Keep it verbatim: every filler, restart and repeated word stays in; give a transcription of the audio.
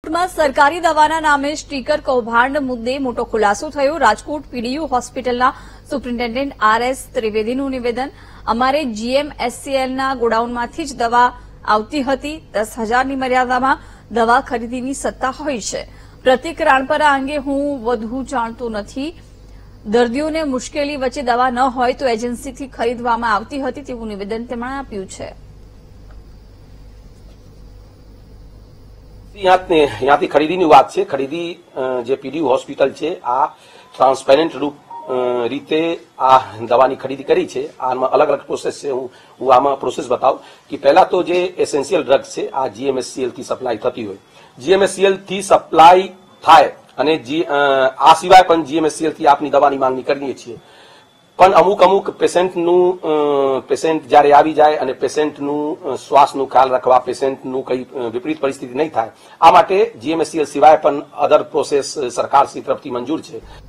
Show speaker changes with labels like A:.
A: રાજકોટમાં સરકારી દવાના નામે સ્ટીકર કૌભાંડ મુદ્દે મોટો ખુલાસો થયો। રાજકોટ પીડીયુ હોસ્પિટલના સુપ્રિન્ટેન્ડન્ટ આર એસ ત્રિવેદીનું નિવેદન, અમારે જીએમએસસીએલના ગોડાઉનમાંથી જ દવા આવતી હતી। દસ હજારની મર્યાદામાં દવા ખરીદીની સત્તા હોય છે। પ્રતિક રાણપરા અંગે હું વધુ જાણતો નથી। દર્દીઓને મુશ્કેલી વચ્ચે દવા ન હોય તો એજન્સીથી ખરીદવામાં આવતી હતી તેવું નિવેદન તેમણે આપ્યું છે।
B: ત્યાંથી ખરીદીની વાત છે। ખરીદી જે પીડીયુ હોસ્પિટલ છે આ ટ્રાન્સપેરેન્ટ રૂપ રીતે આ દવાની ખરીદી કરી છે। આમાં અલગ અલગ પ્રોસેસ છે। હું હું આમાં પ્રોસેસ બતાવું કે પહેલા તો જે એસેન્શિયલ ડ્રગ્સ છે આ જીએમએસસીએલ થી સપ્લાય થતી હોય, જીએમએસસીએલ થી સપ્લાય થાય અને આ સિવાય પણ જીએમએસસીએલ થી આપની દવાની માંગણી કરીએ છીએ, પણ અમુક અમુક પેશન્ટનું પેશન્ટ જ્યારે આવી જાય અને પેશન્ટનું શ્વાસનું ખ્યાલ રાખવા, પેશન્ટનું કઈ વિપરીત પરિસ્થિતિ નહીં થાય, આ માટે જીએમએસસીએલ સિવાય પણ અધર પ્રોસેસ સરકારશ્રી તરફથી મંજૂર છે।